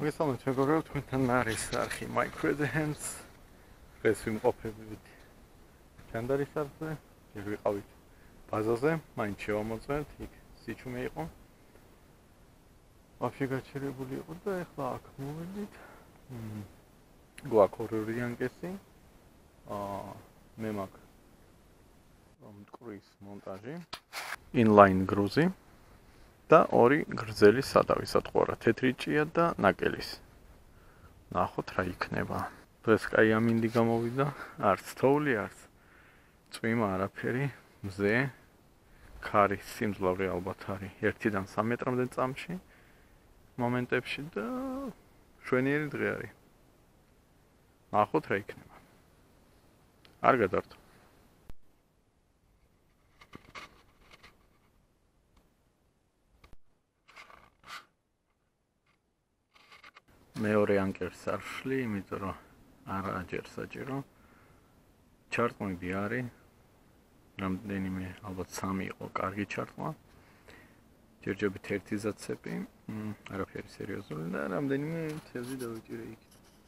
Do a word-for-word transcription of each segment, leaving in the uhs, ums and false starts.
მოგესალმებით მეგობრებო, თქვენთან არის არხი Microdance. ეს ვიმყოფებით ჩანდარის არხზე, ჯერ ვიყავით ბაზაზე, მაინც შევამოწმეთ, იქ სიჩუმე იყო. ვაფშე გაჩერებული იყო და ეხლა აქ მოვედით. გვაქვს ორი რიანკესი. აა მე მაქვს მტკვრის მონტაჟი, inline gruzი და ორი გრძელი სადავი სათყურა, თეთრი ჭია და ნაკელის. ნახოთ რა იქნება. დღეს კაი ამინდი გამოვიდა, არც თოვლი, არც წვიმა არაფერი, მზე, ქარი სიმძლავრე ალბათ არის ერთიდან სამი მეტრამდე წამში მომენტებში და შვენიერი დღე არის. ნახოთ რა იქნება. არ გადართო. მეორე ანკერს არ ვშლი, იმიტომ რომ არა ჯერ საჭირო. ჩარტყმები არის. რამდენიმე, ალბათ სამი იყო კარგი ჩარტყმა. ჯერჯერობით ერთი ზაცები, არაფერი სერიოზული და რამდენიმე თევზი დავიჭირე იქ.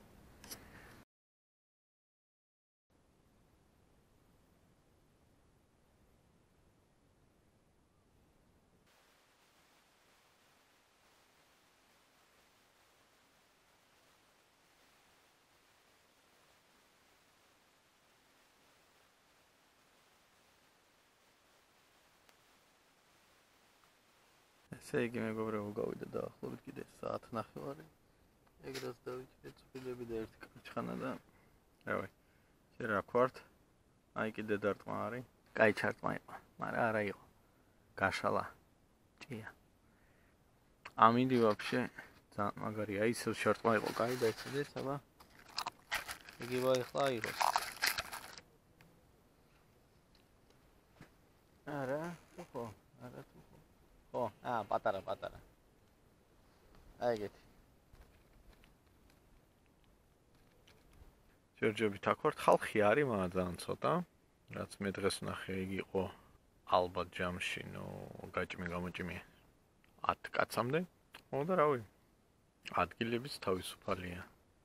ესე იგი მეგობრებო, გავიდა დაახლოებით კიდე საათი ნახევარი. ეგრაც დავიჭირე წვრილები და ერთი კაჩხანა და რავი. შენ რა ქვართ? აი კიდე დარტყმა არის. კაი ჩარტყმა იყო, მაგრამ არა იყო. გაშალა. ჭია. ამინდი ვაფშე ძალიან მაგარია. აი ისე ჩარტყმა იყო, კაი და ეცადეთ, აბა. იგივე ახლა აიღოს. არა, ხო, არა თუ ხო, აა, პატარა, პატარა. აი ეგეთი. ჯერჯერობით აქ ვართ, ხალხი არის, მაგრამ ძალიან ცოტა. რაც მე დღეს ვნახე, იგი იყო ალბათ ჯამში, ნუ გაჭმი გამოჭმი ათი კაცამდე. ო და რავი. ადგილებიც თავისუფალია.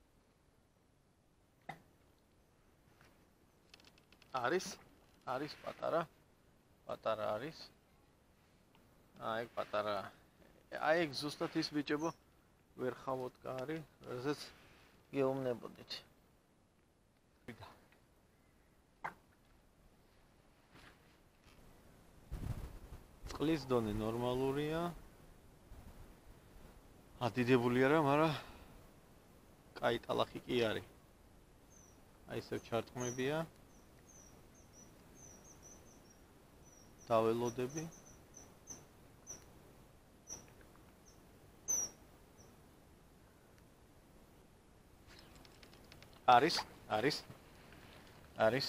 არის? არის პატარა? პატარა არის? აი პატარა. აი ეგ ზუსტად ის ბიჭებო ვერ ხავოთ კარი, რაზეც გეუბნებოდით. წყლის დონე ნორმალურია. ადიდებული არა, მაგრამ კაი ტალახი კი არის. აი ესე ჩარტყმებია. დაველოდები. არის, არის. არის.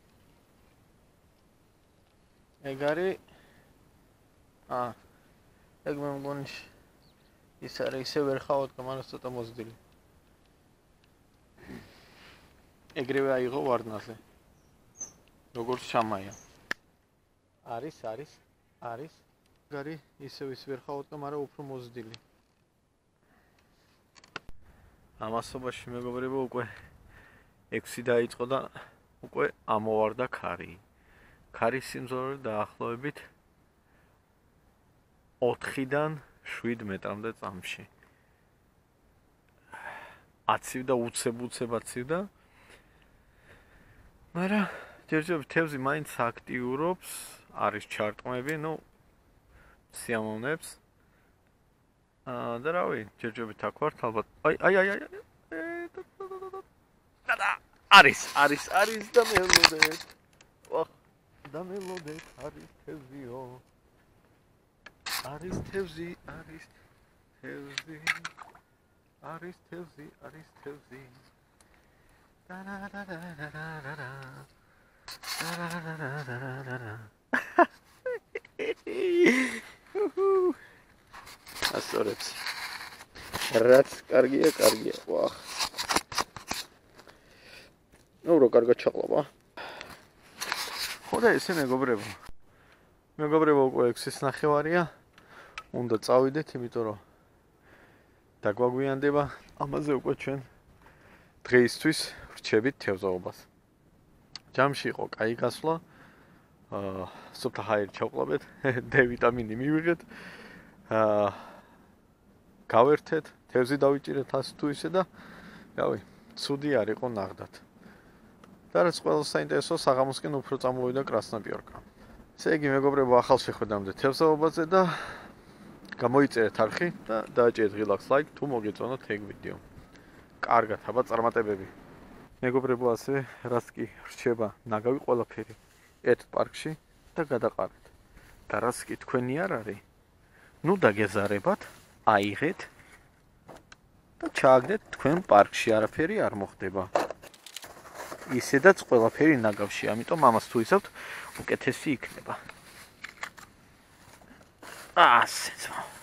ეგ არის. აა. ეგ მე მგონი ის არის ისე ვერ ხავოთ, მაგრამ ცოტა მოზრდილი. ეგრევე აიღო ვარდნაზე. როგორც შამაია. არის, არის. არის. გარი ისე ის ვერ ხავოთ, მაგრამ უფრო მოზრდილი. ამასობაში მეგობრებო უკვე ექვსი დაიწყო და უკვე ამოვარდა ქარი. ქარის სიმძლავრე დაახლოებით ოთხიდან შვიდ მეტრამდე წამში. აცივდა, უცებ-უცებ აცივდა. მაგრამ ჯერჯერობით თევზი მაინც აქტიურობს, არის ჩარტყმები, ნუ სიამოვნებს. აა და რავი, ჯერჯერობით აქ ვართ, ალბათ. აი, აი, აი, აი. და არის, არის, არის და მელოდეთ. ოხ, და მელოდეთ, არის თევზიო. არის თევზი, არის თევზი. არის თევზი, არის თევზი. და და და და და და და. და და და და და და და. ასწორებს. რაც კარგია, კარგია. ვახ. ნუ რო კარგად ჩაყლობა. ხო და ესე მეგობრებო. მეგობრებო უკვე ექვსის ნახევარია. უნდა წავიდეთ, იმიტომ რომ დაგვაგვიანდება. ამაზე უკვე ჩვენ დღეისთვის ვრჩებით თევზაობას. ჯამში იყო კაი გასვლა. აა სუფთა ჰაერი ჩავყლობეთ, D ვიტამინი მივიღეთ. აა გავერთეთ, თევზი დავიჭირეთ ასე თუ ისე და რავი, ცუდი არ იყო ნაღდად. და რაც ყველაზე საინტერესო, საღამოსკენ უფრო წამოვიდა კრასნოპიორკა. ესე იგი, მეგობრებო, ახალ შეხვედრამდე თევზაობაზე და გამოიწერეთ არხი და დააჭერეთ ღილაკს ლაიქ თუ მოგეწონათ ეგ ვიდეო. კარგად, აბა წარმატებები. მეგობრებო, ასე რაც კი რჩება ნაგავი ყველაფერი ერთ პარკში და გადაყარეთ. და რაც კი თქვენი არ არის, ნუ დაგეზარებათ, აიღეთ და ჩააგდეთ თქვენ პარკში, არაფერი არ მოხდება. ისედაც ყველაფერი ნაგავში, ამიტომ ამას თუ ისევთ, უკეთესი იქნება. ასე.